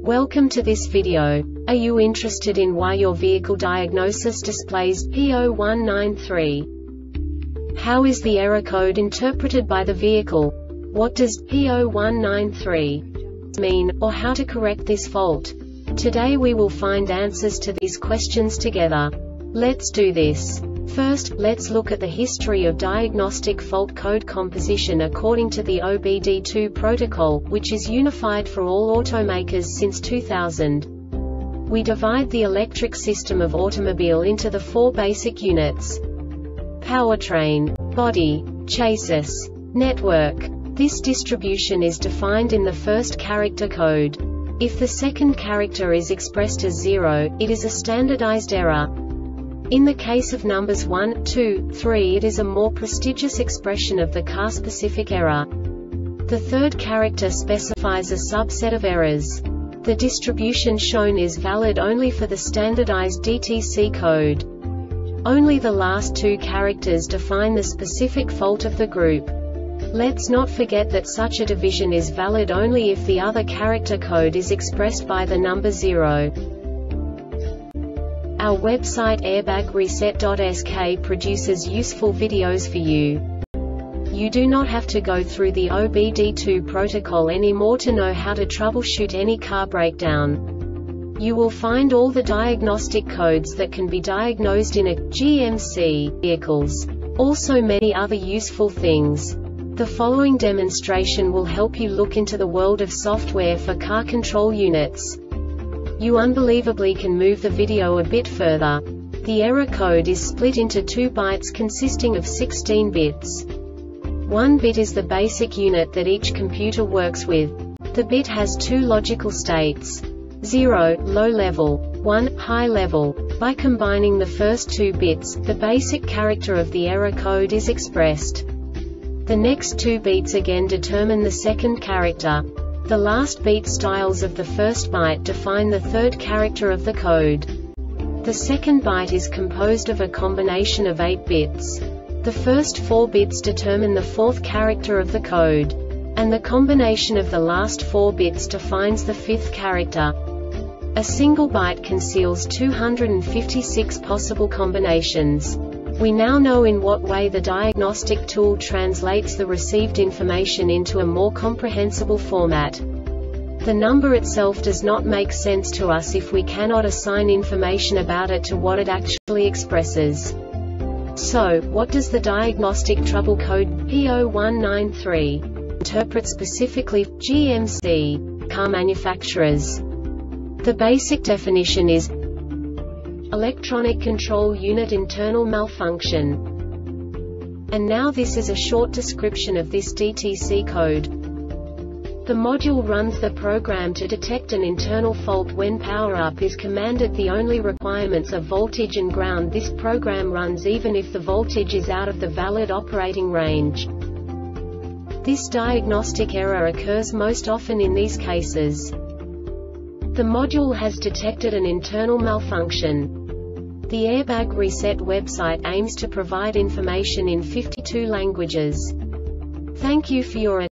Welcome to this video. Are you interested in why your vehicle diagnosis displays P0193? How is the error code interpreted by the vehicle? What does P0193 mean, or how to correct this fault? Today we will find answers to these questions together. Let's do this. First, let's look at the history of diagnostic fault code composition according to the OBD2 protocol, which is unified for all automakers since 2000. We divide the electric system of automobile into the four basic units: powertrain, body, chassis, network. This distribution is defined in the first character code. If the second character is expressed as 0, it is a standardized error. In the case of numbers 1, 2, 3, it is a more prestigious expression of the car-specific error. The third character specifies a subset of errors. The distribution shown is valid only for the standardized DTC code. Only the last two characters define the specific fault of the group. Let's not forget that such a division is valid only if the other character code is expressed by the number 0. Our website airbagreset.sk produces useful videos for you. You do not have to go through the OBD2 protocol anymore to know how to troubleshoot any car breakdown. You will find all the diagnostic codes that can be diagnosed in a GMC vehicles. Also many other useful things. The following demonstration will help you look into the world of software for car control units. You unbelievably can move the video a bit further. The error code is split into 2 bytes consisting of 16 bits. 1 bit is the basic unit that each computer works with. The bit has 2 logical states: 0, low level, 1, high level. By combining the first 2 bits, the basic character of the error code is expressed. The next 2 beats again determine the second character. The last beat styles of the first byte define the third character of the code. The second byte is composed of a combination of 8 bits. The first 4 bits determine the fourth character of the code. And the combination of the last 4 bits defines the fifth character. A single byte conceals 256 possible combinations. We now know in what way the diagnostic tool translates the received information into a more comprehensible format. The number itself does not make sense to us if we cannot assign information about it to what it actually expresses. So, what does the diagnostic trouble code P0193 interpret specifically for GMC car manufacturers? The basic definition is electronic control unit internal malfunction. And now this is a short description of this DTC code. The module runs the program to detect an internal fault when power-up is commanded. The only requirements are voltage and ground. This program runs even if the voltage is out of the valid operating range. This diagnostic error occurs most often in these cases. The module has detected an internal malfunction. The Airbag Reset website aims to provide information in 52 languages. Thank you for your attention.